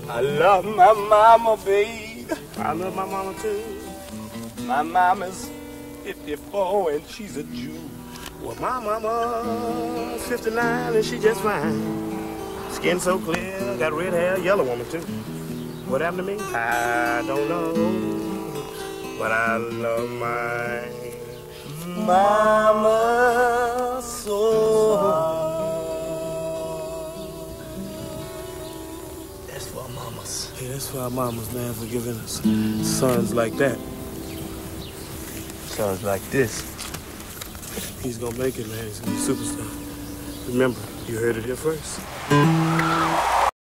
I love my mama, babe. I love my mama too. My mama's 54 and she's a Jew. Well, my mama's 59 and she just fine. Skin so clear, got red hair, yellow woman too. What happened to me? I don't know. But I love my mama so. That's for our mamas. Yeah, that's for our mamas, man, for giving us sons like that. Sons like this. He's gonna make it, man. He's gonna be a superstar. Remember, you heard it here first.